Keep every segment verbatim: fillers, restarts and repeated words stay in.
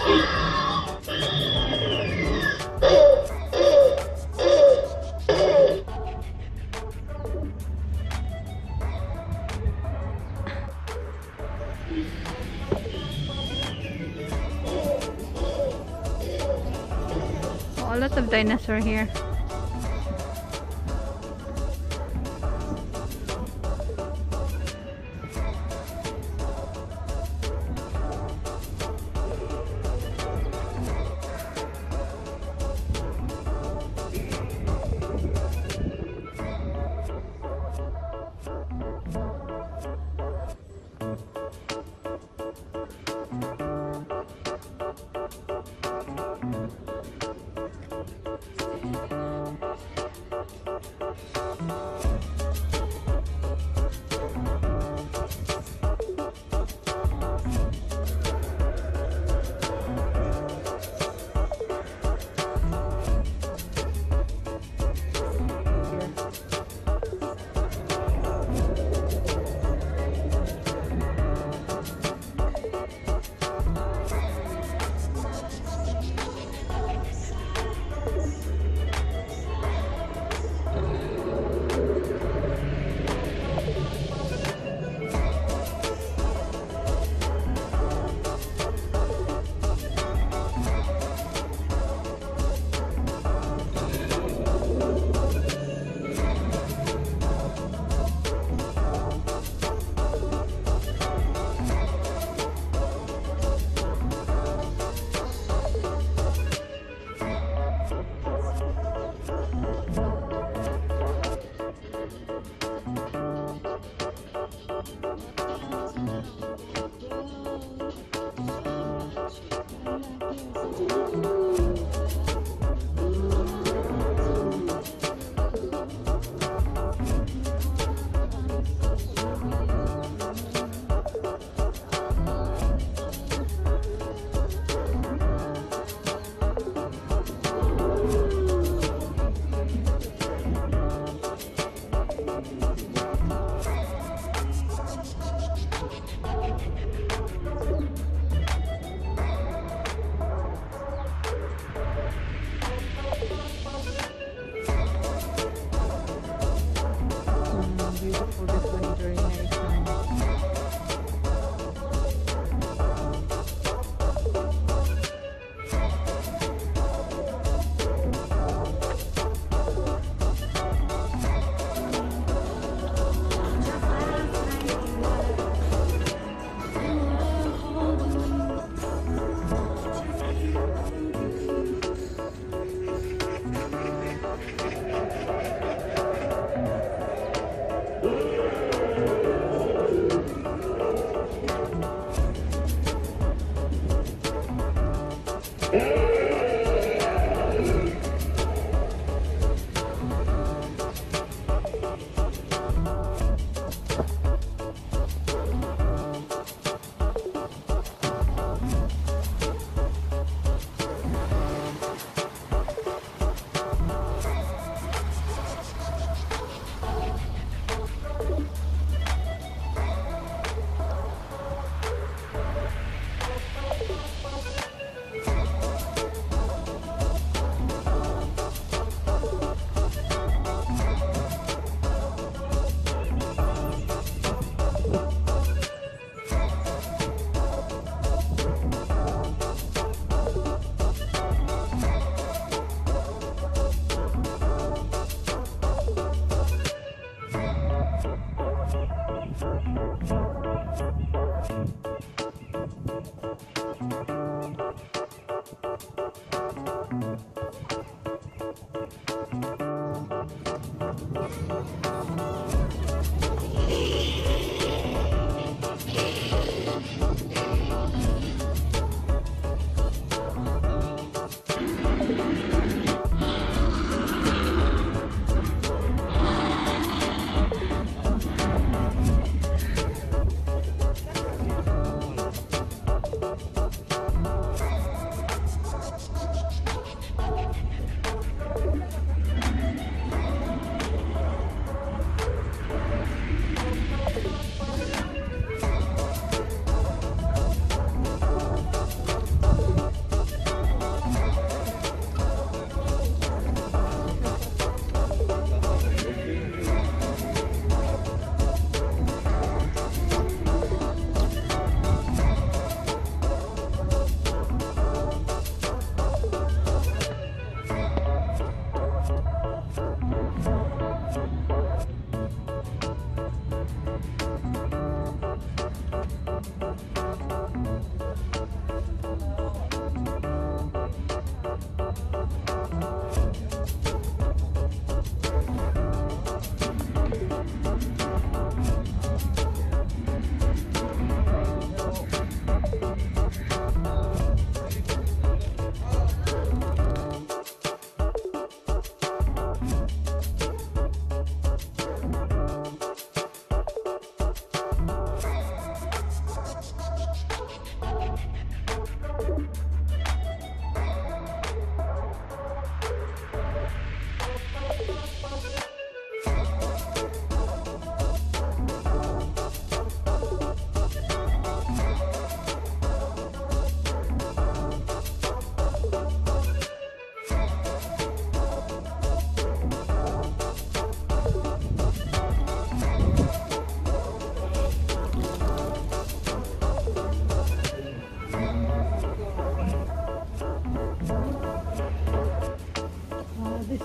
Oh, lots of dinosaur here.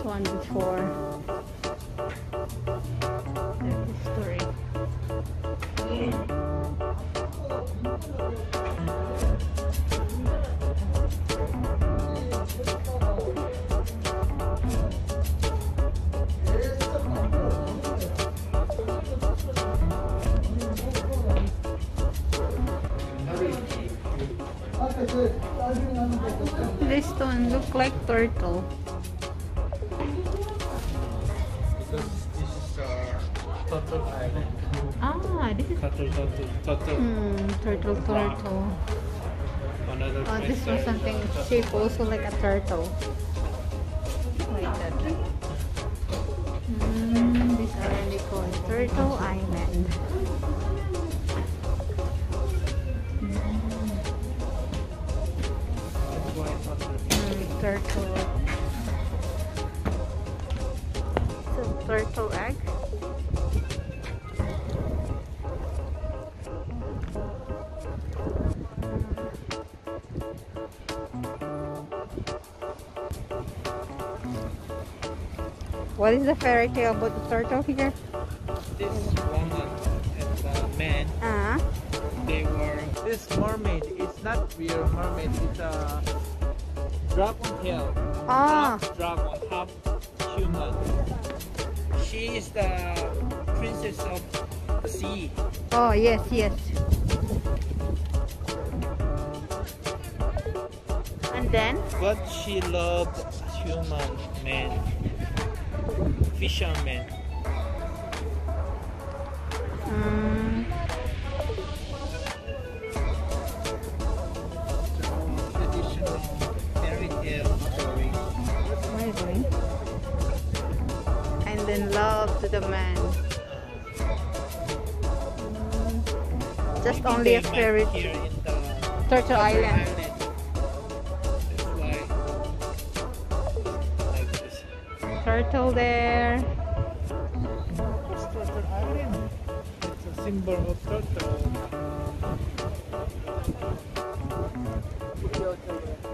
one before. Their history. This one look like turtle. Because this is uh, Turtle Island. Ah, this is Turtle, turtle, turtle. hmm, turtle, turtle. Another Oh, place this was there. something shaped also like a turtle. Like that. Mm, this already called Turtle Island. That's why turtle. Mm, turtle. It's a turtle egg. What is the fairy tale about the turtle here? This woman and the man, Ah, they were. This mermaid, it's not real mermaid, it's a dragon tail. ah, Half dragon, half human. She is the princess of the sea. oh yes, yes. And then, But she loved human men, fishermen. um, Traditional fairy tale story. amazing. And then love to the man. Just Maybe only a they met fairy here in the Turtle Island. That's why like this. Turtle there. It's Turtle Island. It's a symbol of turtle.